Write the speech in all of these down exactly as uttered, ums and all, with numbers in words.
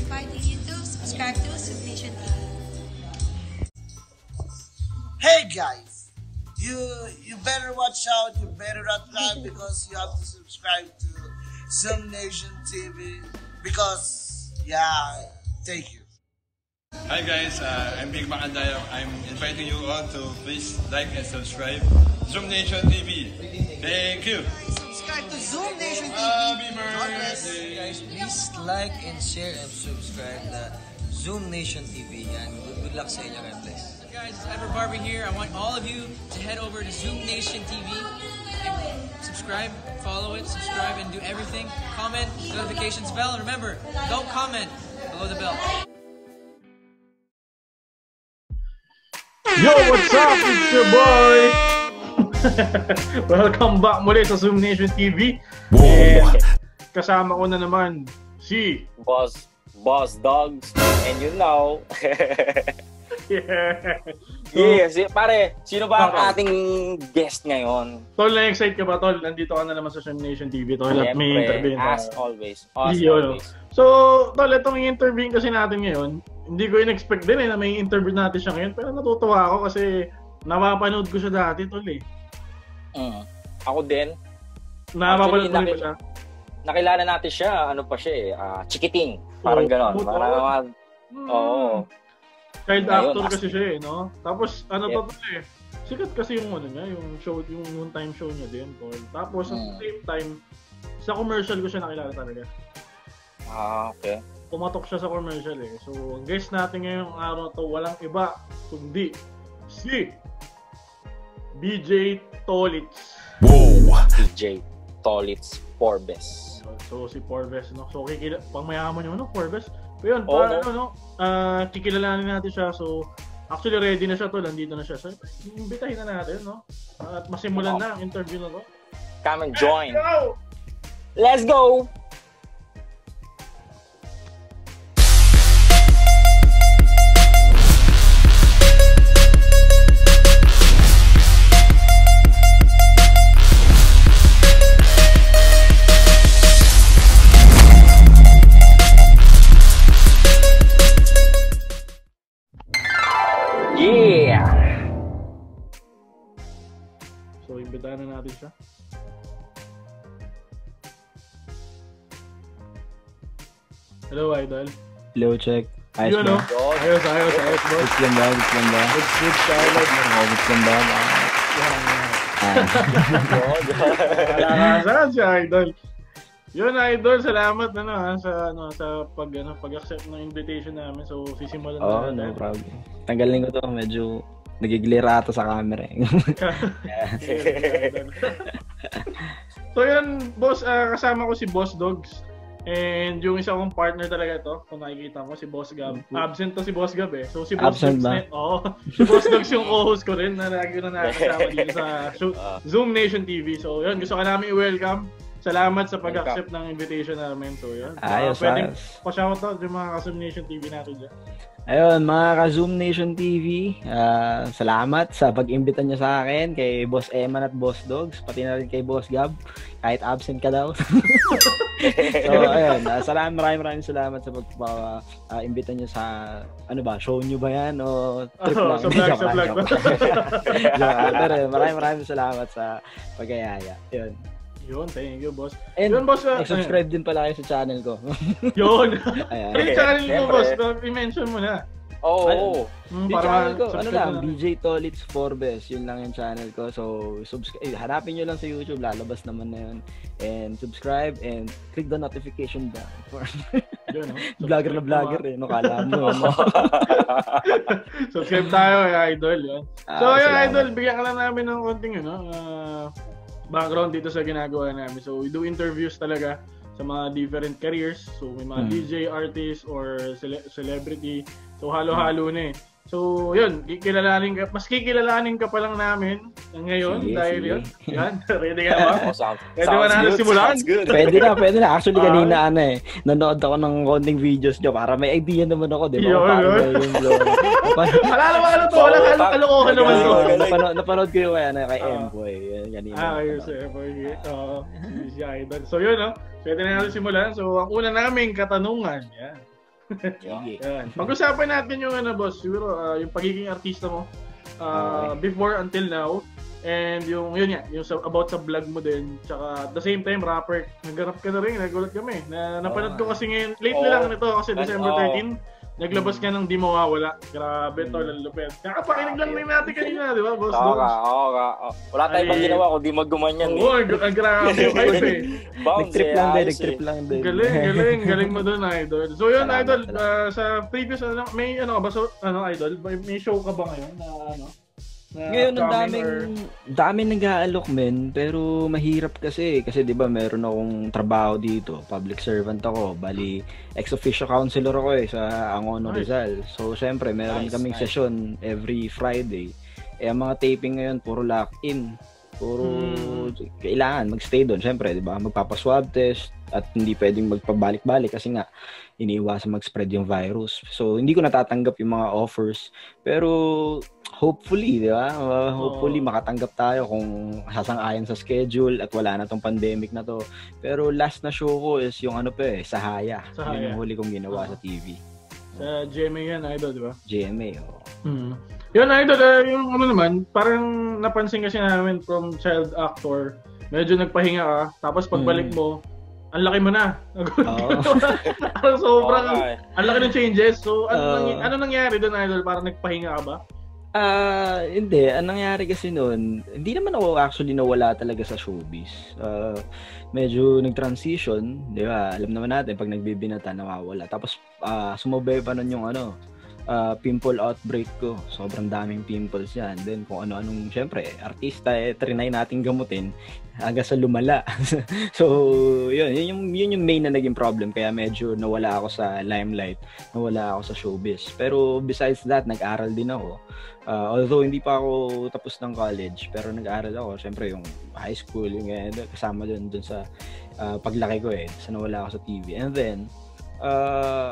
inviting you to subscribe to Zoom Nation T V. Hey guys, you you better watch out, you better not lag because you have to subscribe to Zoom Nation T V because yeah, thank you. Hi guys, uh, I'm Big Mac Andayo. I'm inviting you all to please like and subscribe Zoom Nation T V. Thank you. Subscribe to Zoom Nation T V. Happy birthday. Guys, please like and share and subscribe the Zoom Nation T V. And good, good luck sa inyo, God bless. Guys, it's Ever Barbie here. I want all of you to head over to Zoom Nation T V and subscribe, follow it, subscribe, and do everything. Comment, notifications bell, and remember, don't comment below the bell. Yo, what's up? It's your boy! Welcome back muli sa Zoom Nation T V. And kasama ko na naman si Boss, Boss Dogs, and you know. Yeah. Yes, pare, sino ba ang Okay. ating guest ngayon? Tol, na-excite ka ba, Tol? Nandito ka na naman sa Zoom Nation T V, Tol. At may interview na. as always. As Yo. always. So, Tol, itong i-interview kasi natin ngayon, hindi ko in-expect din eh na may interview natin siya ngayon. Pero natutuwa ako kasi napapanood ko siya dati, Tol eh. Mm. Ako din. Napapanood ko Actually, rin ko siya. Nakilala natin siya, ano pa siya eh, ah, Chikiting. Parang Oo, ganon. oo. Parang, Hmm. oo. Child Ngayon, actor as- kasi siya eh, no? Tapos, ano Yep. to Tol eh. Sikat kasi yung ano niya, yung show, yung noon time show niya din, Tol. Tapos, at the Hmm. same time, sa commercial ko siya nakilala talaga. Ah, okay. Pumatok siya sa commercial eh. So, ang guest natin ngayong araw na to, walang iba, kundi si B J Tolitz. D J Tolitz Forbes. So, si Forbes, no? So, kikila, pang mayaman yung ano, Forbes. Pero yun, Oo, para no? ano, no? Ah, kikilalanin natin siya. So, actually ready na siya to, nandito na siya. So, imbitahin na natin, no? At masimulan na ang interview na to. Come and join. Go! Let's go! Yeah! So, imbitahan na natin siya. Hello, Idol. Hello, check. Ayos Yun, no? ba? Ayos, ayos, ayos, boss. Goods lang ba? Goods lang ba? Good, good, solid. Oo, goods lang ba? Ah. Wala ka saan si Idol. Yun, Idol, salamat na no, ha, sa ano sa pag ano pag-accept ng invitation namin. So sisimulan Oo, na no natin. problem. Tanggalin ko to, medyo nagiglira ata sa camera eh. So yun, boss, ah, kasama ko si Boss Dogs. And yung isa kong partner talaga to, kung nakikita mo, si Boss Gab. Absent to si Boss Gab eh. So si Boss Absent Dogs ba? na- Oo. Si Boss Dogs yung co-host ko rin na lagi na nakakasama dito sa show- Zoom Nation T V. So yun, gusto ka namin i-welcome. Salamat sa pag-accept ng invitation namin. So yun. Ayos, Ah, pwedeng ayos. pa-shoutout yung mga ka-Zoom Nation T V natin dyan. Ayun, mga ka-Zoom Nation T V, ah, salamat sa pag-imbita niyo sa akin, kay Boss Eman at Boss Dogs, pati na rin kay Boss Gab, kahit absent ka daw. So, ayun, ah, salamat, maraming maraming salamat sa pag-imbita niyo sa, ano ba, show niyo ba yan o trip Oo, lang? sa vlog, Joke sa lang, vlog. joke lang. Joke lang. Pero maraming maraming salamat sa pag-ayaya. Yun. Yun, thank you, boss. And Yun, boss. ah, subscribe din pala kayo sa channel ko. Yun. Ayan. Ano yung channel mo, Siyempre. boss? I-mention mo na. Oo. Ano? Hmm, Yung para channel ko, ano subscribe lang, na B J Tolitz Forbes, yun lang yung channel ko. So, subscribe, eh, hanapin nyo lang sa YouTube, lalabas naman na yun. And subscribe and click the notification bell. For Yun, no? vlogger na vlogger eh, no? Kala mo. ano? Subscribe tayo, eh, idol. Yun. Ah, So, yun, salamat. idol, bigyan ka lang namin ng konting, ano, ah, background dito sa ginagawa namin. So, we do interviews talaga sa mga different careers. So, may mga Hmm. D J, artist, or cele- celebrity. So, halo-halo na eh. So, yun, kikilalanin ka, mas kikilalanin ka pa lang namin ngayon Sige, dahil sige. yun. Yan, ready ka ba? Oh, sounds, Pwede ba natin good, simulan? sounds good. Pwede na, pwede na. Actually, Ah. kanina ano eh, nanood ako ng konting videos nyo para may idea naman ako, di ba? Yun, Kung paano yun. ba yung flow. Napa- Wala naman ano to, wala ka kalokohan naman to. Napanood- napanood, napanood ko yung ano, kay Ah. M-Boy. Yun, kanina. Ah, ayun napanood. sir. Oo, si si Idol. So yun, no? Pwede na natin simulan. So, ang una naming katanungan, yan. Sige. Yan. Pag-usapan natin yung ano, boss, siguro uh, yung pagiging artista mo uh, okay. before until now. And yung yun nga, yung sa, about sa vlog mo din, tsaka at the same time rapper, naggarap ka na rin, nagulat kami. Na napanood ko kasi ngayon, late oh. lang nito kasi December thirteenth. Naglabas ka ng Di Mawawala. Grabe to, lalupet. Kakapakinig lang din natin kanina, di ba, boss? Oo ka, oo ka. Wala tayong bang ginawa kundi maggumanyan. Oo, ang grabe yung hype eh. Nag-trip lang din, nag-trip lang din. Galing, galing, galing mo doon, idol. So yun, idol, uh, sa previous, ano, may ano ka ba, so, ano, idol, may show ka ba ngayon na ano? Na ngayon ang daming or... daming nag-aalok men, pero mahirap kasi kasi 'di ba meron akong trabaho dito, public servant ako, bali ex officio counselor ako eh sa Angono nice. Rizal. So syempre meron nice, kaming nice. session every Friday. Eh ang mga taping ngayon puro lock in. Puro hmm. kailangan magstay doon syempre, 'di ba? Magpapa-swab test at hindi pwedeng magpabalik-balik kasi nga iniiwasan mag-spread yung virus. So hindi ko natatanggap yung mga offers, pero hopefully, di ba? Uh, hopefully, oh. makatanggap tayo kung sasang-ayon sa schedule at wala na tong pandemic na to. Pero last na show ko is yung ano pa eh, Sahaya. Sahaya. Yun yung huli kong ginawa oh. sa T V. Sa G M A yan, idol, di ba? G M A, oo. Oh. Hmm. Yun, idol, uh, yung ano naman, parang napansin kasi namin from child actor, medyo nagpahinga ka, tapos pagbalik hmm. mo, ang laki mo na. Oh. sobrang, okay. ang laki ng changes. So, ano, uh, nang, ano nangyari doon, idol? Parang nagpahinga ka ba? Ah, uh, hindi. Ang nangyari kasi noon, hindi naman ako actually nawala talaga sa showbiz. Uh, medyo nag-transition, di ba? Alam naman natin, pag nagbibinata, nawawala. Tapos, uh, sumabay pa nun yung ano, uh, pimple outbreak ko. Sobrang daming pimples yan. Then, kung ano-anong, syempre, artista, eh, trinay natin gamutin hanggang sa lumala. So, yun, yun yung, yun yung main na naging problem. Kaya medyo nawala ako sa limelight, nawala ako sa showbiz. Pero besides that, nag-aral din ako. Uh, although hindi pa ako tapos ng college, pero nag-aaral ako. Siyempre yung high school, yung eh, kasama dun, dun sa uh, paglaki ko eh. Sa nawala ako sa T V. And then, uh,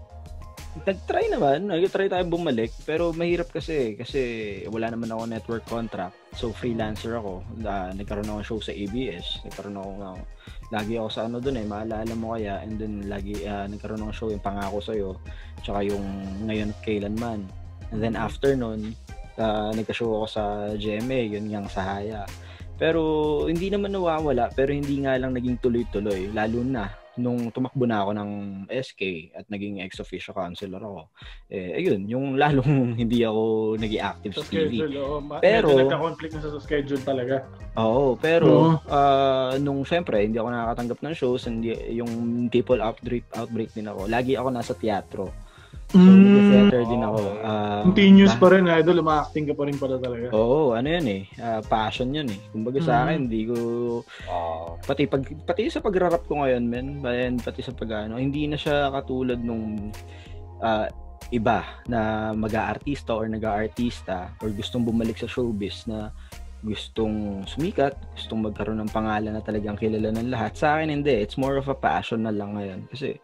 nag-try naman, nag-try tayo bumalik, pero mahirap kasi, kasi wala naman ako network contract. So, freelancer ako. Uh, nagkaroon ako ng show sa A B S. Nagkaroon ako ng, lagi ako sa ano dun eh, maalala mo kaya. And then, lagi, uh, nagkaroon ako ng show, yung Pangako Sa'yo, tsaka yung Ngayon at Kailanman. And then, after nun, uh, nagka-show ako sa G M A, yun yung Sahaya. Pero, hindi naman nawawala, pero hindi nga lang naging tuloy-tuloy, lalo na nung tumakbo na ako ng S K at naging ex-officio counselor ako, eh, ayun, yung lalong hindi ako naging active sa, sa T V. Schedule, oh. Ma- pero, medyo nagka-conflict na sa schedule talaga. Oo, pero, uh-huh. uh, nung syempre, hindi ako nakakatanggap ng shows, hindi, yung people outbreak, outbreak din ako. Lagi ako nasa teatro. So, mm. theater din ako. Uh, Continuous pa rin, idol. Uma-acting ka pa rin pala talaga. Oo, ano yun eh. Uh, passion yun eh. Kumbaga mm. sa akin, hindi ko... Uh, pati, pag, pati sa pag-rap ko ngayon, men, and pati sa pag-ano, hindi na siya katulad nung uh, iba na mag-aartista or nag-aartista or gustong bumalik sa showbiz na gustong sumikat, gustong magkaroon ng pangalan na talagang kilala ng lahat. Sa akin, hindi. It's more of a passion na lang ngayon. Kasi...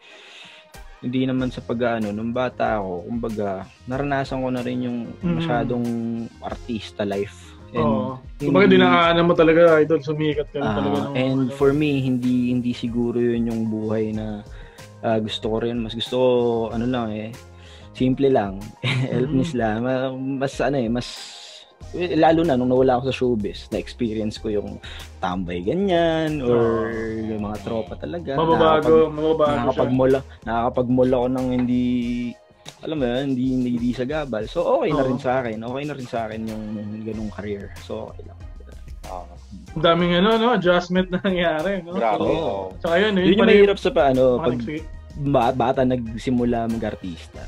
hindi naman sa pag-ano, nung bata ako, kumbaga, naranasan ko na rin yung masyadong mm. artista life. Oo. Kumbaga, dinaanan mo talaga, idol, sumikat ka uh, talaga. Ng, and ano, for me, hindi hindi siguro yun yung buhay na uh, gusto ko rin. Mas gusto ko, ano lang eh, simple lang, helpless mm. lang. Mas, ano eh, mas, lalo na nung nawala ako sa showbiz, na-experience ko yung tambay ganyan or oh. yung mga tropa talaga. Mababago, mababago nakakapag-mall, nakakapag-mall ako ng hindi, alam mo yun, hindi, hindi, hindi sa gabal. So okay oh. na rin sa akin, okay na rin sa akin yung ganung career. So okay lang. Oh. Ang daming ano, no? Adjustment na nangyari, no? Grabe. Oh. So ayun, yun, yun yung mahirap sa paano, pag bata nagsimula mag-artista.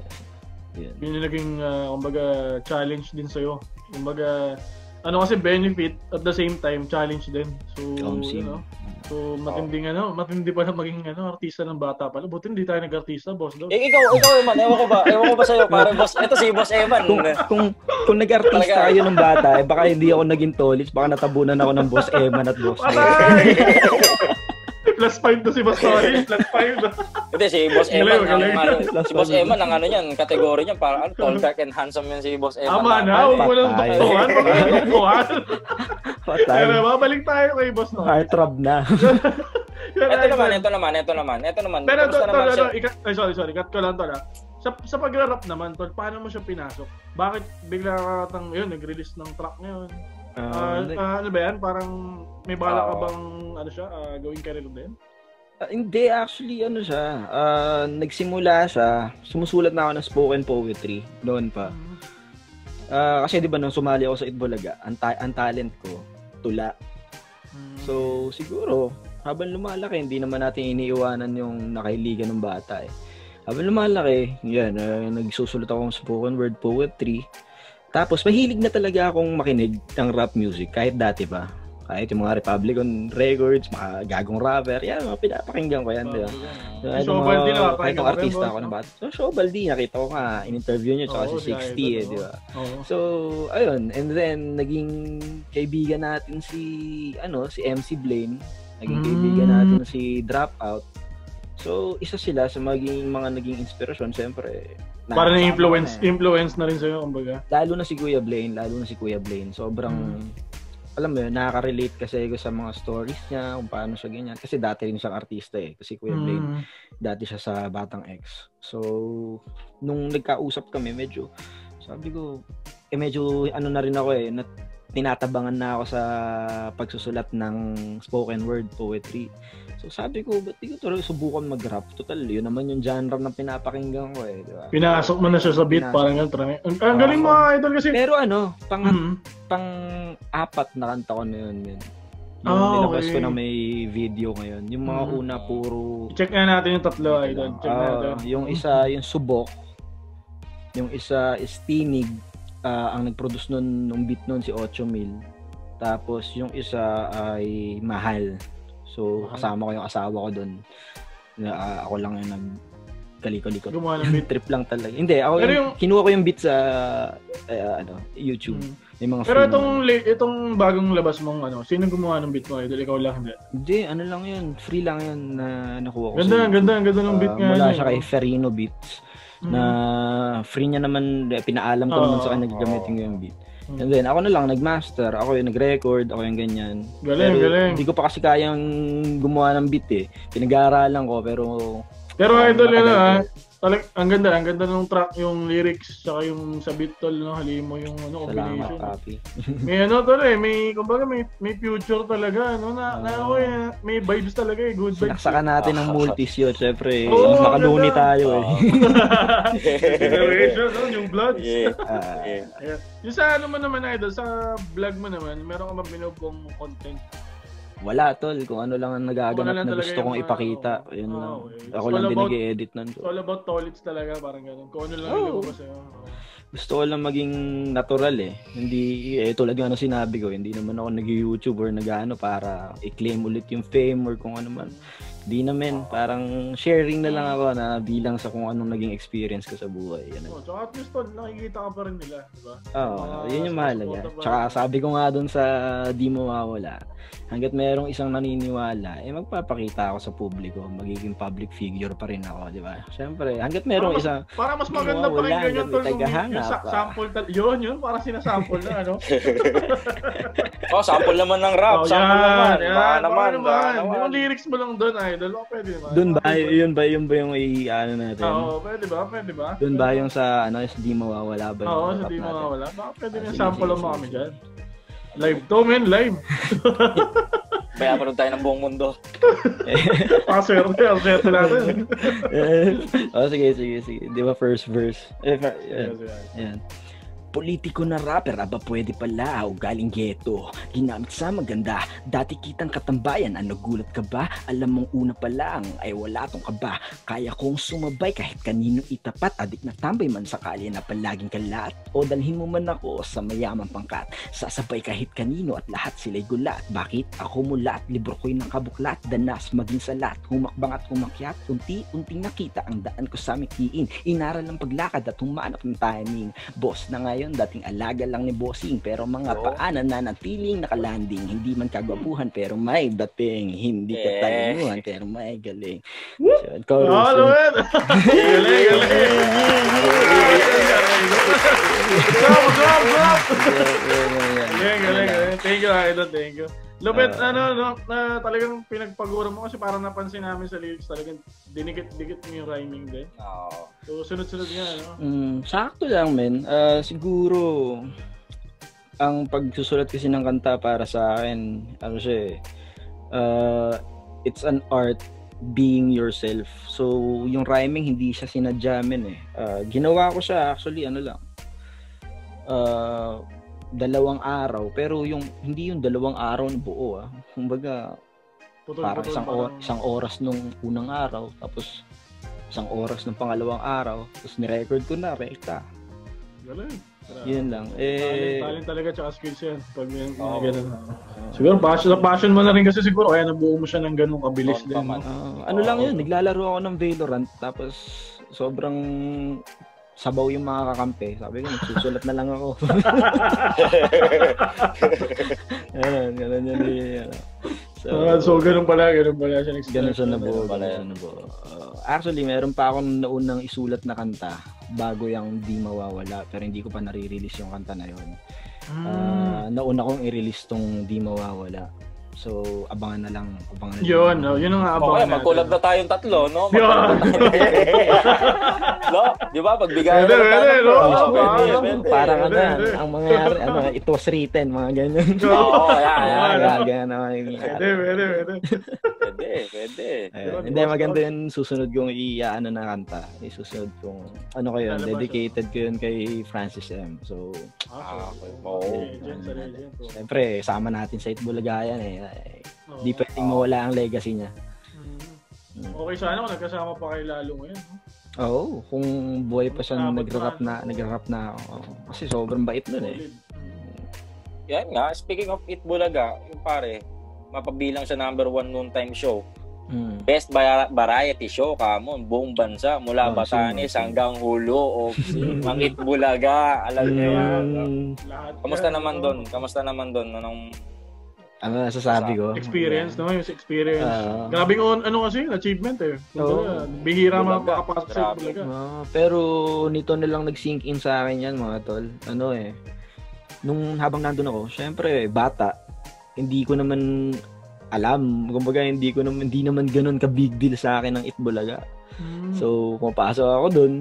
Yun. Yun yung naging, uh, kumbaga, challenge din sa'yo. Kumbaga, ano kasi benefit at the same time challenge din. So, um, you know, so matinding oh. ano, matindi pa na maging ano, artista ng bata pala. Buti hindi tayo nag-artista, boss daw. Eh, ikaw, ikaw Eman, ewan ko ba? Ewan ko ba sa'yo, parang boss, ito si Boss Eman. Kung, kung, kung nag-artista kayo ng bata, eh, baka hindi ako naging tolits, baka natabunan ako ng Boss Eman at Boss Eman. Plus five to si Boss Tolly, plus five. Hindi, si Boss Eman, ang, ano, si Boss Eman, ang ano niyan, kategory niyan, parang ano, tall, dark, and handsome yan si Boss Eman. Ama na, huwag mo lang tuktuhan, huwag mo lang tuktuhan. Pero babalik tayo kay Boss Tolly. Heartthrob na. ito naman, ito naman, ito naman, ito naman. Pero to, to, naman to, siya? Ikat, ay, sorry, sorry, cut ko lang to lang. Sa, sa pag-rap naman, tol, paano mo siya pinasok? Bakit bigla ka tang, yun, nag-release ng track ngayon? Uh, uh, uh, ano ba yan? Parang may bala ka bang, ano siya, uh, gawing career din? Uh, hindi, actually, ano siya, uh, nagsimula siya, sumusulat na ako ng spoken poetry, noon pa. Uh, kasi di ba nung sumali ako sa Itbulaga, ang, ta- ang talent ko, tula. So, siguro, habang lumalaki, hindi naman natin iniiwanan yung nakailigan ng bata eh. Habang lumalaki, yan, uh, nagsusulat ako ng spoken word poetry. Tapos, mahilig na talaga akong makinig ng rap music, kahit dati pa. Kahit yung mga Republican Records, mga gagong rapper, yan, mga pinapakinggan ko yan, di ba? So, kahit yung mga, kahit yung artista ako na bata. So, Shobaldi, nakita ko nga, in-interview nyo, tsaka si sixty, eh, di ba? So, ayun, and then, naging kaibigan natin si, ano, si M C Blaine, naging kaibigan natin si Dropout. So, isa sila sa maging mga naging inspirasyon, siyempre. Para na influence, na, influence na rin sa'yo, kumbaga. Lalo na si Kuya Blaine, lalo na si Kuya Blaine. Sobrang, hmm. alam mo yun, nakaka-relate kasi ko sa mga stories niya, kung paano siya ganyan. Kasi dati rin siyang artista eh. Kasi Kuya Blaine, hmm. dati siya sa Batang X. So, nung nagkausap kami, medyo, sabi ko, eh medyo ano na rin ako eh, na, tinatabangan na ako sa pagsusulat ng spoken word poetry. So sabi ko, ba't di ko talaga subukan mag-rap? Total, yun naman yung genre na pinapakinggan ko eh. Diba? Pinasok mo na siya sa beat, pinasok. Parang gano'n. Ang, ang galing mo, idol kasi. Pero ano, pang, mm-hmm. pang apat na kanta ko na yun, man. Yung oh, nilabas okay. ko na may video ngayon. Yung mga mm-hmm. una, puro... I-check nga natin yung tatlo, idol. Check uh, natin. Yung isa, yung Subok. Yung isa is Tinig. Uh, ang nag-produce nun, nung beat nun si Ocho Mil. Tapos yung isa ay Mahal. So kasama ko yung asawa ko dun. Uh, ako lang yung nagkaliko-liko. Gumawa ng beat. Trip lang talaga. Hindi, ako yung, yung, kinuha ko yung beat sa uh, ano, YouTube. Hmm. Yung mga pero itong late, itong bagong labas mong ano, sino gumawa ng beat mo? Idol, ikaw lang, hindi? Hindi, ano lang yun. Free lang yun na nakuha ko. Ganda, sa ganda, ganda ng beat uh, nga. Mula siya kay Ferino Beats. Na free niya naman, pinaalam ko oh, naman sa kanya gagamitin ko yung beat. And then, ako na lang nag-master, ako yung nag-record, ako yung ganyan. Galing, pero, galing. Hindi ko pa kasi kayang gumawa ng beat eh. Pinag-aaralan ko, pero... Pero um, idol yun ah, talag, ang ganda, ang ganda ng track, yung lyrics, saka yung sa beat tol, no, halin mo yung ano, combination. Salamat, Papi. May ano tol eh, may, kumbaga may, may future talaga, no, na, uh, na ako eh, may vibes talaga eh, good vibes. Sinaksakan natin ng multis yun, syempre, oh, makaluni tayo eh. Generation, no, yung bloods. Yeah. Uh, yeah. Yeah. Yung sa ano mo naman idol, sa vlog mo naman, meron ka ba binubong content? Wala tol, kung ano lang ang nagaganap na gusto kong ipakita, uh, yun oh, lang. Okay. Ako lang din nag-e-edit nun. It's all about tolits talaga, parang ganun. Kung ano lang oh. ilabas sa'yo. Oh. Gusto ko lang maging natural eh. Hindi, eh tulad nga ng sinabi ko, hindi naman ako nag-YouTube or nag-ano para i-claim ulit yung fame or kung ano man. Di naman, parang sharing na lang ako na bilang sa kung anong naging experience ko sa buhay. Yan. Oh, tsaka at least tol, nakikita ka pa rin nila, di ba? Oo, uh, yun yung mahalaga. Tsaka sabi ko nga dun sa Di Mawawala, hanggat mayroong isang naniniwala, eh magpapakita ako sa publiko, magiging public figure pa rin ako, di ba? Siyempre, hanggat mayroong para isang... Mas, para mas maganda pa rin ganyan tol, yung, yung sa, sample, tal- yun, yun, para sinasample na, ano? Oh, sample naman ng rap, oh, sample yan, naman, yan, baka naman, baka naman. Yung lyrics mo lang doon, idol, o pwede ba? Doon ba, yun ba, yun ba yung i-ano natin? Oo, pwede ba, pwede ba? Doon ba yung sa, ano, sa Di Mawawala ba? Oo, sa Di Mawawala, baka pwede na sample lang kami dyan. Live to, men, live. Kaya pa tayo ng buong mundo. Paswerte, ang swerte natin. Oh, sige, sige, sige. Di ba first verse? Eh, yan. Yan. Politiko na rapper, aba pwede pala o galing ghetto. Ginamit sa maganda, dati kitang katambayan, ano gulat ka ba? Alam mong una pa lang, ay wala tong kaba. Kaya kong sumabay kahit kanino itapat, adik na tambay man sakali na palaging kalat. O dalhin mo man ako sa mayamang pangkat, sasabay kahit kanino at lahat sila'y gulat. Bakit? Ako mulat, libro ko'y nakabuklat, danas maging salat, humakbang at humakyat, unti-unting nakita ang daan ko sa mikiin. Inaral ng paglakad at humanap ng timing. Boss na ngayon, dating alaga lang ni Bossing, pero mga oh. paanan na natiling nakalanding, hindi man kagwapuhan pero may dating, hindi ka talimuhan pero may galing. So, chorus. Galing, galing. Drop, drop, drop! Galing, galing, galing. Thank you, Idol. Thank you. Lupit, uh, ano, no, na talagang pinagpagura mo kasi parang napansin namin sa lyrics talagang dinikit-dikit mo yung rhyming din. Oo. So, sunod-sunod nga, no? Mm, sakto lang, men. Uh, siguro, ang pagsusulat kasi ng kanta para sa akin, ano siya eh, uh, it's an art being yourself. So, yung rhyming, hindi siya sinadya men eh. Uh, ginawa ko siya, actually, ano lang, uh, dalawang araw, pero yung hindi yung dalawang araw na buo ah. Kumbaga Putol, parang putol, isang, parang... or, isang oras nung unang araw, tapos isang oras nung pangalawang araw, tapos ni-record ko na, rekta. Galing. Yun lang. Eh, talent, talent talaga tsaka skills yan. Pag may oh. ganun. Siguro, passion, passion mo na rin kasi siguro, kaya nabuo mo siya ng ganun kabilis Oh, din. No? uh, ano oh. lang yun, naglalaro ako ng Valorant, tapos sobrang sabaw yung mga kakampi. Sabi ko, nagsusulat na lang ako. Ganun, ganun yun. yun. So, uh, so, ganun pala, ganun pala siya. Ganun siya nabuo. Ganun siya nabuo. Uh, actually, meron pa akong naunang isulat na kanta bago yung Di Mawawala, pero hindi ko pa nare-release yung kanta na yun. Mm. Uh, nauna kong i-release tong Di Mawawala. So, abangan na lang. Abangan na yun, lang. no? Yun ang abangan okay, natin. mag-collab na tayong tatlo, no? Yun! No? Di ba? Pagbigayan Pwede, na pwede, tayo. no? Oh, Pwede, pwede, Ano, pwede. parang ano, Pwede. ang mangyayari, ano, it was written, mga ganyan. Oo, yan, yan. Kaya, ganyan naman yung Pwede, pwede, pwede. Pwede, pwede. Ayun. Hindi, maganda yun. Susunod kong i-ano na kanta. Isusunod kong, ano ko yun, Lalabas dedicated ko yun kay Francis M. So, Ah, okay. so, Oo. legend sa legend. So, siyempre, sama natin sa Itbulaga yan eh. oh. Di pwedeng mawala ang legacy niya. Mm. Okay, sana kung nagkasama pa kayo lalo ngayon. No? Oo, kung buhay pa siya Abot nag-rap na, na, nag-rap na ako. Oo. Kasi sobrang bait nun eh. Solid. Mm. Yan nga, speaking of Itbulaga, yung pare, mapabilang sa number one noon time show. Mm. Best bar- variety show kamon buong bansa mula Oh, Batanes sino? hanggang Hulo o ang Itbulaga, alam niyo yan. Mm. Lahat Kamusta yan, naman no? doon? Kamusta naman doon? Anong Ano nasasabi ko? Experience, no? Yung experience. Ah. Grabing on, ano kasi, achievement eh. Kumbaga, bihira Bulaga. makapasok sa Grabe. Bulaga. Ah, pero nito na lang nag-sink in sa akin yan mga tol. Ano eh, nung habang nandun ako, syempre bata, hindi ko naman alam. Kumbaga hindi ko naman hindi naman ganoon ka big deal sa akin ng Itbulaga. Mm. So, pumapasok ako doon.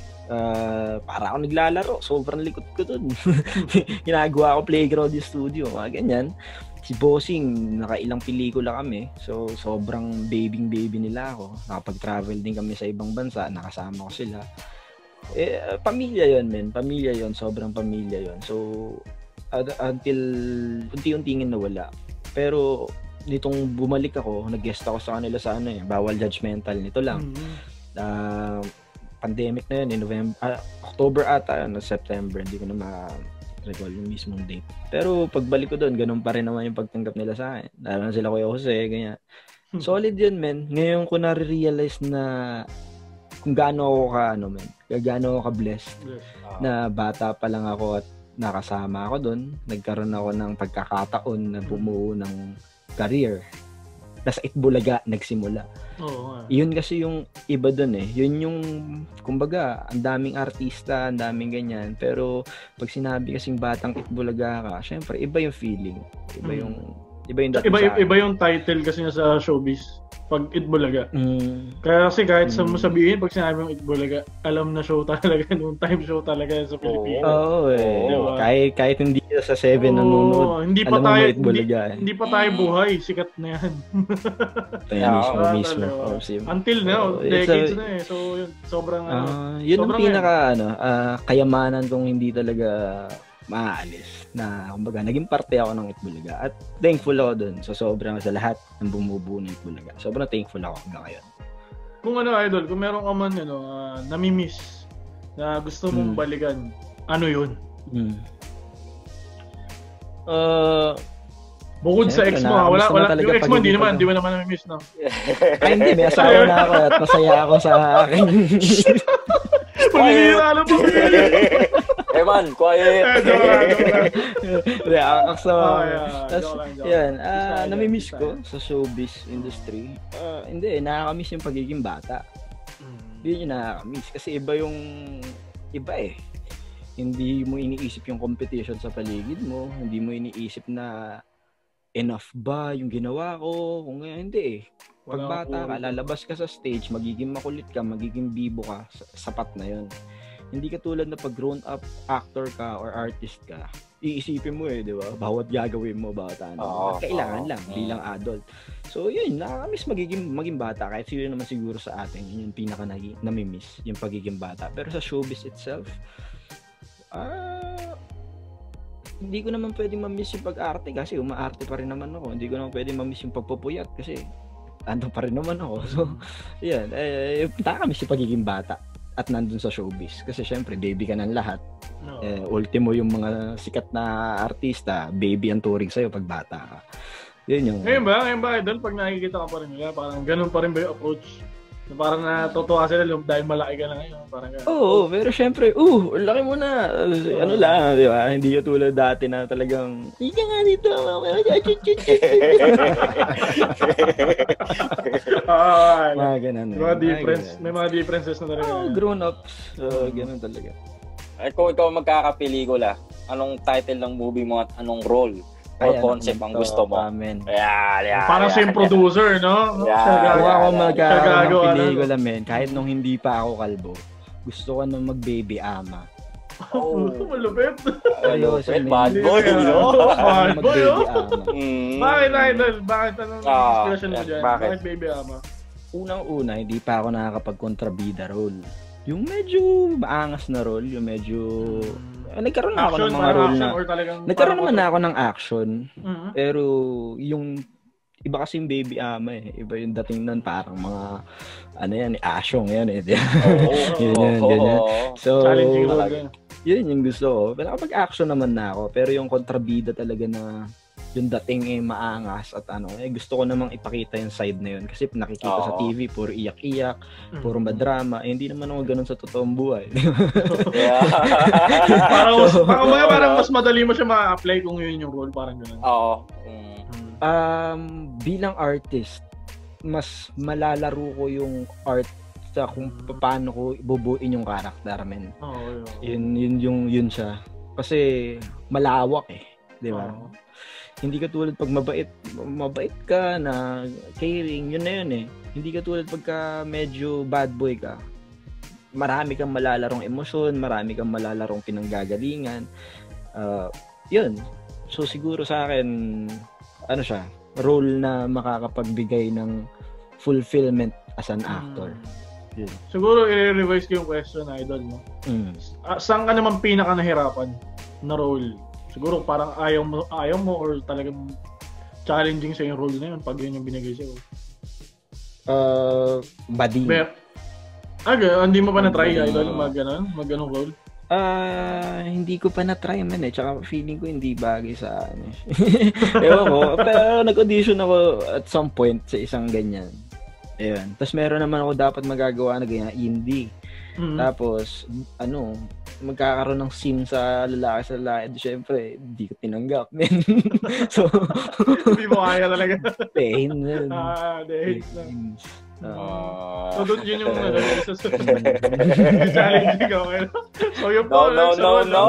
Uh, para ako naglalaro. Sobrang likot ko doon. Ginagawa ko playground yung studio. Mga ganyan. Si Bossing, nakailang pelikula kami. So, sobrang babing-baby nila ako. Nakapag-travel din kami sa ibang bansa. Nakasama ko sila. Eh, pamilya yon men. Pamilya yon Sobrang pamilya yon So, ad- until unti-untingin nawala. Pero, nitong bumalik ako, nag-guest ako sa kanila sa ano eh. Bawal judgmental. Nito lang. Mm. Uh, pandemic na yun, in November, uh, October ata, no, September, hindi ko na ma-recall yung mismong date. Pero pagbalik ko doon, ganun pa rin naman yung pagtanggap nila sa akin. Lalo na sila Kuya Jose, ganyan. Solid yun, men. Ngayon ko na-realize na kung gaano ako ka, ano, men, gaano ako ka-blessed Yes. na bata pa lang ako at nakasama ako doon. Nagkaroon ako ng pagkakataon na bumuo ng career. Nasa Itbulaga nagsimula. Oo nga. Yun kasi yung iba doon eh. Yun yung, kumbaga, ang daming artista, ang daming ganyan. Pero pag sinabi kasing batang Itbulaga ka, syempre, iba yung feeling. Iba yung, iba yung dating Iba, sa akin. iba yung title kasi niya sa showbiz. Pag Itbulaga. Mm. Kaya kasi kahit sa Mm. mo sabihin, pag sinabi mong Itbulaga, alam na show talaga, noong time show talaga sa Pilipinas. Oo eh. Diba? Kahit, kahit hindi ka sa seven Oo, nanonood, hindi pa alam mo tayo, may Itbulaga hindi, eh. hindi pa tayo buhay, sikat na yan. Kaya Yeah, mismo, Ah, mismo. talaga. Oh, sim- Until now, Oh, it's decades a- na eh. So, yun, sobrang ano. Ah, yun ang sobrang pinaka ano, ah, kayamanan kong hindi talaga maaalis na kumbaga naging parte ako ng Itbulaga at thankful ako dun so sobrang sa lahat ng bumubuo ng Itbulaga. Sobrang thankful ako hanggang ngayon. Kung ano, idol, kung meron ka man ano, uh, nami-miss na gusto mong Hmm. balikan, ano yun? Hmm. Uh, Bukod sa ex Siyempre, mo, ha? wala, nakakamusta na wala, talaga yung ex mo, pag hindi hindi naman, pa- hindi mo naman nami-miss, no? ay hindi, may asawa na ako at masaya ako sa akin. Pumihira na pumihira! Eh man, quiet. Eh, joke lang, joke lang. Hindi, akak sa Oh, yeah. Tas, Joke lang, joke yan, lang. ah, Freestyle, nami-miss ko freestyle. sa showbiz industry. Ah, hindi, nakakamiss yung pagiging bata. Mm. Yun yung nakakamiss. Kasi iba yung iba eh. Hindi mo iniisip yung competition sa paligid mo, hindi mo iniisip na enough ba yung ginawa ko, kung ngayon hindi eh. Pag bata ka, lalabas ka sa stage, magiging makulit ka, magiging bibo ka, sapat na yun. Hindi ka tulad na pag grown up actor ka or artist ka, iisipin mo eh, di ba? Bawat gagawin mo, bawat ano. Oh, kailangan oh, lang oh. bilang adult. So yun, nakakamiss magiging maging bata. Kahit sino naman siguro sa atin, yun yung pinaka namimiss, yung pagiging bata. Pero sa showbiz itself, ah... Uh, hindi ko naman pwedeng ma-miss yung pag-arte kasi umaarte pa rin naman ako. Hindi ko naman pwedeng ma-miss yung pagpupuyat kasi ando pa rin naman ako. So, yan. Eh, nakakamiss yung pagiging bata at nandun sa showbiz. Kasi syempre, baby ka ng lahat. No. Eh, ultimo yung mga sikat na artista, baby ang turing sa'yo pag bata ka. Yun yung... Ngayon ba? Ngayon ba, Idol? Pag nakikita ka pa rin nila, parang ganun pa rin ba yung approach? Parang natutuwa sila dahil malaki ka na ngayon. Parang Oo, oh, pero syempre, uh, laki mo na. Ano lang, di ba? Hindi ka tulad dati na talagang, hindi ka nga dito. Ah, mga ganun. Mga difference, may mga differences na talaga. Oh, grown-ups. So, ganun talaga. At kung ikaw magkakapelikula, anong title ng movie mo at anong role? Or Ay, concept ang gusto mo. Amen. Yeah, yeah, Parang yeah, siya yung producer, no? Yeah, Kung yeah, ako yeah, magkakaroon ng pelikula, men, kahit nung hindi pa ako kalbo, gusto ko nang mag-baby ama. Oh, malupit. Malupit, bad boy, no? Bad boy, no? Mm. Bakit, Idol? Bakit? Anong inspiration mo dyan? Bakit? Bakit baby ama? Unang-una, hindi pa ako nakakapag-kontrabida role. Yung medyo maangas na role, yung medyo... Eh, nagkaroon na ako ng mga role na... Nagkaroon naman na ako ng action. Mm-hmm. Pero yung... Iba kasi yung baby ama eh. Iba yung dating nun parang mga... Ano yan, asyong yan eh. Oo. yun, yun, ganyan. So, challenging role. Yun yung gusto ko. Pero kapag action naman na ako. Pero yung kontrabida talaga na... Yung dating eh maangas at ano, eh gusto ko namang ipakita yung side na yun kasi nakikita oh. sa T V puro iyak-iyak, mm-hmm. puro madrama, eh hindi naman ako ganun sa totoong buhay. Yeah. parang, so, parang, parang, parang mas madali mo siya ma-apply kung yun yung role, parang ganun. Oo. Mm. Um, bilang artist, mas malalaro ko yung art sa kung paano ko bubuin yung karakter, men. Oo. Oh, yun, yun yung yun siya. Kasi malawak eh, di ba? Oh. Hindi ka tulad pag mabait, mabait ka na caring, yun na yun eh. Hindi ka tulad pagka medyo bad boy ka. Marami kang malalarong emosyon, marami kang malalarong pinanggagalingan. Uh, yun. So siguro sa akin, ano siya, role na makakapagbigay ng fulfillment as an actor. Hmm. Yun. Siguro i-revise ko yung question, Idol, no? Mm. Uh, saan ka naman pinaka nahirapan na role? Siguro parang ayaw mo, ayaw mo or talagang challenging sa yung role na yun pag yun yung binigay sa'yo. Uh, bading. But, ah, hindi mo pa na-try, Idol, mag-ganon, mag-ganong role? Ah, uh, hindi ko pa na-try man eh. Tsaka feeling ko hindi bagay sa ano. Ewan ko, pero nag-audition ako at some point sa isang ganyan. Ayun. Tapos meron naman ako dapat magagawa na ganyan, indie. Mm-hmm. Tapos, ano, magkakaroon ng scene sa lalaki sa lalaki. Siyempre, hindi ko tinanggap. So, hindi mo kaya talaga. Pain. Ah, pain. Uh, so, doon yun yung ano, challenging ako. So, yung no, no, no, no.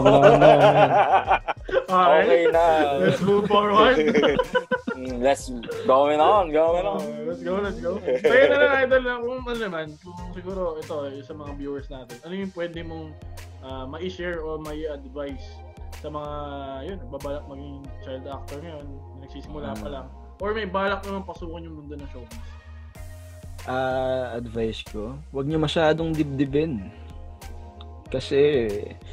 Okay na. Let's move forward. Let's going on, going on. Uh, let's go, let's go. So, yun na lang, Idol, kung ano naman, kung siguro ito, sa mga viewers natin, ano yung pwede mong uh, ma-share o ma-advise sa mga, yun, babalak maging child actor ngayon, nagsisimula pa lang, or may balak naman pasukan yung mundo ng showbiz? Uh, advice ko, huwag niyo masyadong dibdibin. Kasi,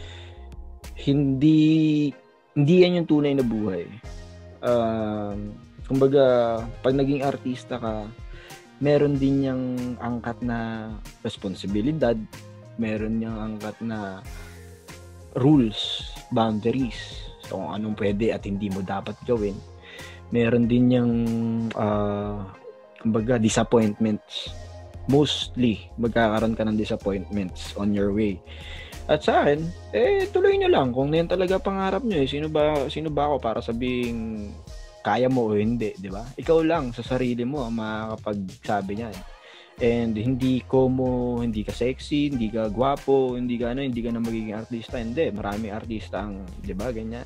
hindi, hindi yan yung tunay na buhay. Um, kumbaga, pag naging artista ka, meron din niyang angkat na responsibilidad, meron niyang angkat na rules, boundaries, so kung anong pwede at hindi mo dapat gawin. Meron din niyang, uh, kumbaga, disappointments. Mostly, magkakaroon ka ng disappointments on your way. At sa akin, eh, tuloy nyo lang. Kung yan talaga pangarap nyo, eh, sino ba, sino ba ako para sabing kaya mo o hindi, di ba? Ikaw lang sa sarili mo ang makakapagsabi niyan. And hindi komo, hindi ka sexy, hindi ka gwapo, hindi ka ano, hindi ka na magiging artista. Hindi, maraming artista ang, 'di ba, ganyan.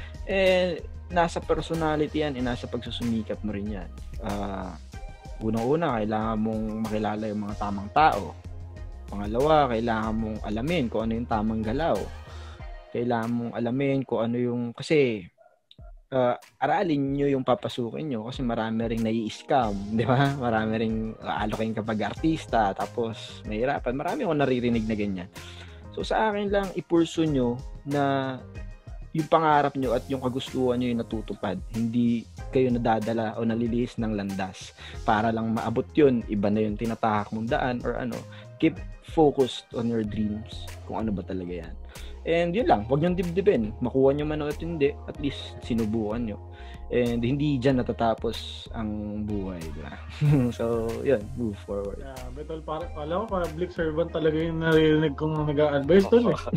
Eh nasa personality yan, eh, nasa pagsusumikap mo rin yan. Uh, unang-una, kailangan mong makilala yung mga tamang tao. Pangalawa, kailangan mong alamin kung ano yung tamang galaw. Kailangan mong alamin kung ano yung, kasi uh, aralin nyo yung papasukin nyo kasi marami ring nai-scam, di ba? Marami ring aalokin kapag artista, tapos mahirapan. Marami akong naririnig na ganyan. So sa akin lang, ipursu nyo na yung pangarap nyo at yung kagustuhan nyo yung natutupad. Hindi kayo nadadala o nalilihis ng landas para lang maabot yun. Iba na yung tinatahak mong daan or ano. Keep focused on your dreams kung ano ba talaga yan. And yun lang, huwag niyong dibdibin. Makuha nyo man o at hindi, at least sinubukan nyo. And hindi dyan natatapos ang buhay. Diba? So, yun, move forward. Yeah, betul, parang, alam ko, public servant talaga yung naririnig kong nag-a-advise doon eh.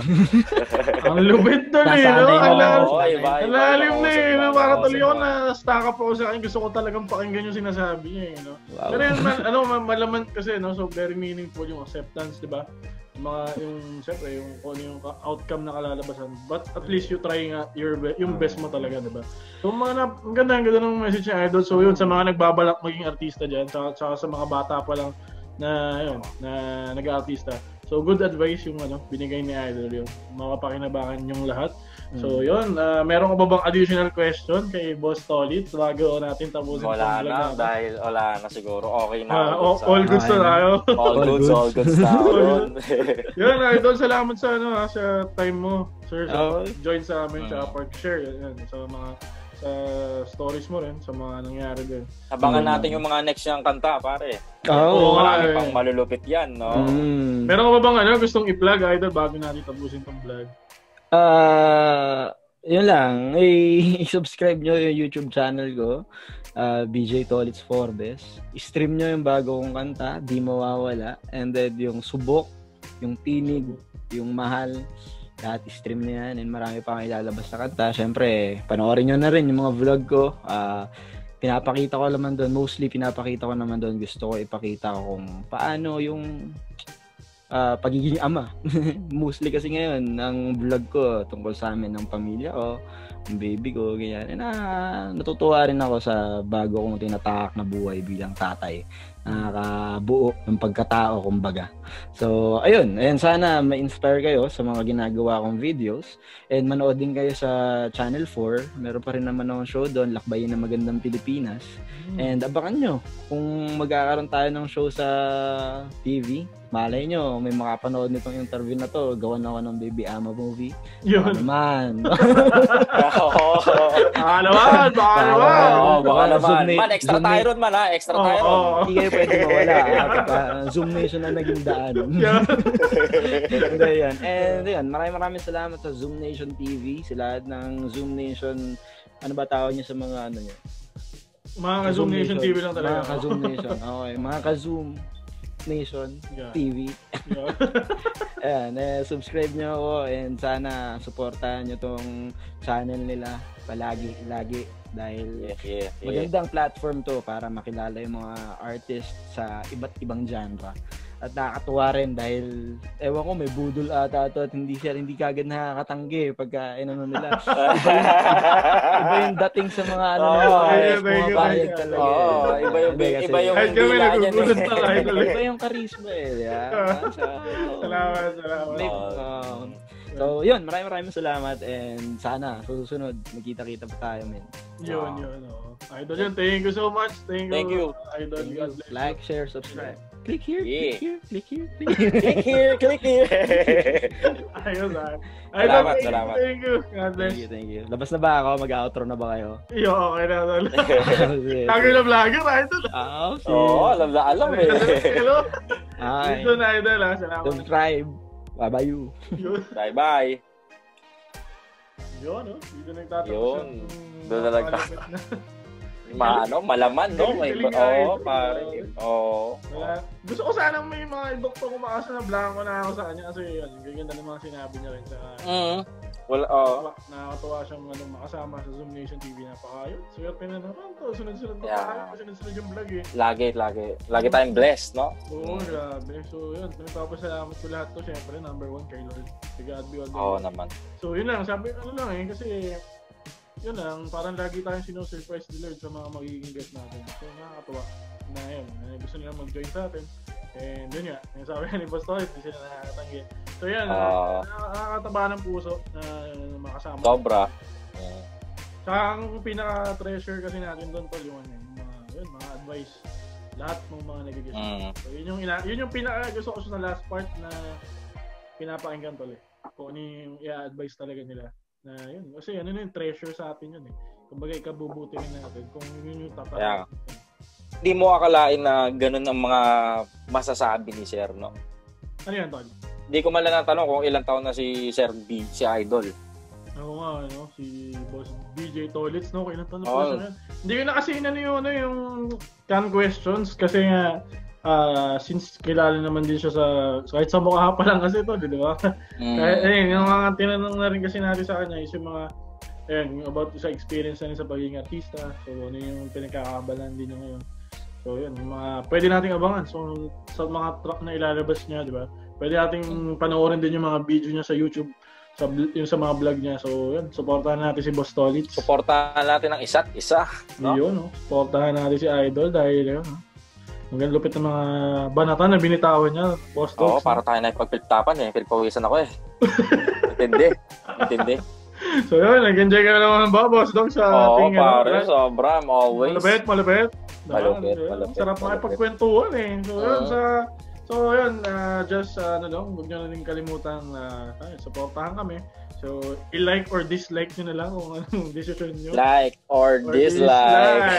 Ang lubid doon eh, no? Ang lalim na eh, no? Para tuloy ako na stack up ako sa akin. Gusto ko talagang pakinggan yung sinasabi niya eh, no? Wow. Pero yun, man, ano, malaman kasi, no? So, very meaningful yung acceptance, di ba? Mga yung siyempre yung kung yung outcome na kalalabasan, but at least you try nga your be- yung best mo talaga, diba? So mga na, ang ganda ang ganda ng message ni Idol. So yun, sa mga nagbabalak maging artista diyan, sa, sa sa mga bata pa lang na yun, na nag-aartista. So good advice yung ano binigay ni Idol, yung mapapakinabangan yung lahat. So yun, uh, meron ka ba bang additional question kay Boss Tolit bago natin tapusin? Wala na, dahil wala na siguro. Okay na. Uh, all, all goods na tayo. All goods, all goods na. Yun, Idol, salamat sa ano ha, sa time mo, sir. Sa Oh. join sa amin, uh. sa pag-share yan, sa mga sa stories mo rin, sa mga nangyari din. Abangan mm. natin yung mga next niyang kanta, pare. Oo, oh, marami eh. pang malulupit yan, no? Mm. Meron ka ba bang ano, gustong i-plug, Idol, bago natin tapusin tong vlog? Ah, uh, yun lang. I-subscribe nyo yung YouTube channel ko, uh, B J Tolits Forbes. I-stream nyo yung bago kong kanta, Di Mawawala. And then yung Subok, yung Tinig, yung Mahal, lahat i-stream nyo yan. And marami pa kang ilalabas na kanta. Siyempre, panoorin nyo na rin yung mga vlog ko. Uh, pinapakita ko naman doon, mostly pinapakita ko naman doon, gusto ko ipakita ko kung paano yung Uh, pagiging ama. Mostly kasi ngayon, ang vlog ko tungkol sa amin ng pamilya ko, ng baby ko, ganyan. And, uh, natutuwa rin ako sa bago kong tinatahak na buhay bilang tatay. Nakakabuo ng pagkatao, kumbaga. So, ayun. Ayun, sana ma-inspire kayo sa mga ginagawa kong videos. And manood din kayo sa Channel four. Meron pa rin naman akong show doon, Lakbayin ng Magandang Pilipinas. And abangan nyo kung magkakaroon tayo ng show sa T V. Malay nyo, may makapanood nitong interview na to. Gawan ako ng Baby Ama movie. Yun. Baka naman. Baka naman. Baka naman. Oo, baka naman. Man, extra tayo ron man ha. Extra tayo ron. Hindi kayo pwede mawala. Zoom Nation na naging daan. And yan. And yan, maraming maraming salamat sa Zoom Nation T V. Sa lahat ng Zoom Nation, ano ba tawag niyo sa mga ano niyo? Mga ka-Zoom Nation T V lang talaga. Mga ka-Zoom Nation. Okay, mga ka-Zoom Nation yeah. T V. Yeah. Ayan, eh, subscribe nyo ako and sana supportahan nyo tong channel nila palagi, lagi. Dahil yeah, yeah, yeah. magandang platform to para makilala yung mga artist sa iba't ibang genre. At nakakatuwa rin dahil ewan ko may budol ata to at hindi siya hindi kagad nakakatanggi pagka inano nila. Iba yung, iba yung dating sa mga ano oh, nila, ay, pumapayag talaga. Oh, eh. iba yung Kasi, iba yung kahit kami nagugulat niyan, na kahit ulit. iba yung charisma eh. Yeah. So, Salamat, salamat. may, um, so yun, maraming maraming salamat and sana sa susunod magkita-kita pa tayo, men. Yun, yun. Oh. Idol yun, thank you so much. Thank you. Thank you. Idol, Thank God you. bless you. Like, share, subscribe. Click here, Yeah. click here, click here, click here. Click here, click here. Ayos ah. Salamat, Idol, salamat. Thank you. God bless. Thank you, thank you. Labas na ba ako? Mag-outro na ba kayo? Yo, okay na. Idol. Sige. Lagi na vlogger, Idol. Ah, sige. Oo, alam na alam eh. Hello. Hi. Dito na, Idol. ah. Salamat. Subscribe. Bye-bye you. Yun. Bye-bye. Yun, no? Dito nagtatapos. Yun. yung- Doon na nagtatapos. Ma, ano, malaman, no? May, Galing, oo, galing, oh, pare. galing. Oo. Wala. Gusto ko sana may mga doktor kumakaso na blanco na ako sa kanya kasi yun, yung gaganda ng mga sinabi niya rin sa Mm. Wala, oh. Nakakatuwa siyang ano, makasama sa Zoom Nation T V. Napakayot. Swerte na naman to. Sunod-sunod na Yeah. tayo. Sunod-sunod yung vlog eh. Lagi, lagi. Lagi tayong blessed, no? Oo, grabe. So, yun. Nagpapasalamat ko lahat to. Siyempre, number one kay Lord. Si God be all the Oo way. naman. So, yun lang. Sabi, ano lang eh. Kasi, yun lang. Parang lagi tayong sinusurprise ni Lord sa mga magiging guest natin. So, nakakatuwa na yun. Na gusto nila mag-join sa atin. And yun nga. Yung sabi ni Boss Toy, hindi sila nakakatanggi. So, yan. Ah. Uh, nakakataba ng puso na makasama. Sobra. Yeah. Tsaka ang pinaka-treasure kasi natin doon tol, yung, ano, yung mga, yun, mga advice. Lahat ng mga nagigis. Mm. So, yun yung, ina, yun yung pinaka gusto ko sa last part na pinapakinggan tol eh. Kung ano yung i-advise talaga nila. Na yun. Kasi ano yung treasure sa atin yun eh. Kumbaga ikabubuti rin natin. Kung yun yung tatak. Yeah. Hindi mo akalain na ganun ang mga masasabi ni Sir, no? Ano yan tol? Hindi ko man lang natanong kung ilang taon na si Sir B, si Idol. Oo nga, ano, si Boss B J Tolitz, no? Kailan tanong Oh. po siya yan. Hindi ko na kasi inano yung, ano, yung can questions kasi nga, ah since kilala naman din siya sa, kahit sa mukha pa lang kasi ito, di ba? Mm. Kaya, ayun, yung mga tinanong na rin kasi natin sa kanya is yung mga, ayun, yung about sa experience na rin sa pagiging artista. So, ano yung pinagkakabalan din niya ngayon. So, yun, yung mga, pwede nating abangan. So, sa mga track na ilalabas niya, di ba? Pwede nating panoorin din yung mga video niya sa YouTube, sa yung sa mga vlog niya. So, yun, supportahan natin si Boss Tolitz. Suportahan natin ang isa't isa, no? Yun, no? Supportahan natin si Idol dahil, yun, no? Ang lupit ng mga banatan na binitawan niya, Boss Oo, Dogs. para tayo na ipagpiltapan eh. Pilpawisan ako eh. Intindi. Intindi. So, yun, nag-enjoy ka na naman ba, Boss Dogs, sa Oo, ating, pare, ano, sobra. I'm always. malupit, malupit. Malupit, Diba? malupit, Sarap malupit. makipagkwentuhan eh. So, yun, Oo. sa... So, yun, uh, just, uh, ano lang, huwag nyo na rin kalimutan na uh, supportahan kami. So, i-like or dislike nyo na lang kung anong decision nyo. Like or, Or dislike.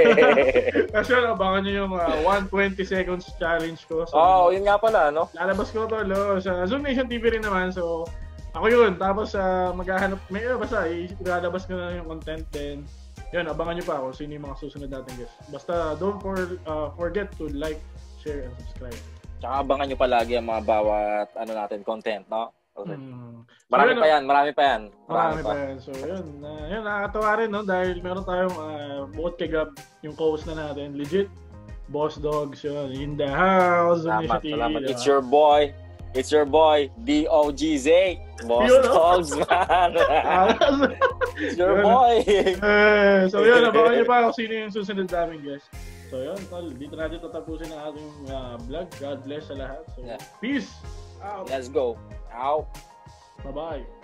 Kasi yun, abangan nyo yung uh, one hundred twenty seconds challenge ko. So, Oo, oh, yun nga pala, no? lalabas ko to, lo, sa Zoom Nation T V rin naman. So, ako yun. Tapos, uh, maghahanap, may uh, basta, ilalabas ko na yung content din. Yun, abangan nyo pa kung sino yung mga susunod natin guys. Basta, don't for, uh, forget to like, share, and subscribe. Tsaka abangan nyo palagi ang mga bawat, ano natin, content, no? Okay. Hmm. Marami So, yun, pa yan, marami pa yan. Marami pa yan. So, yun. Uh, yun, nakakatawa rin, no? Dahil meron tayong, uh, bukod kay Gab, yung co-host na natin, legit, Boss Dogs, yun, in the house. Salamat, Initiative, salamat. diba? It's your boy. It's your boy, D O G Z. Boss Yun, no? Dogs, man. It's your boy. Eh, so yun, abangan nyo pa kung sino yung susunod namin guys. So yun, tol, dito natin tatapusin ang ating uh, vlog. God bless sa lahat. So, Yeah. peace out. Let's go. Out. Bye-bye.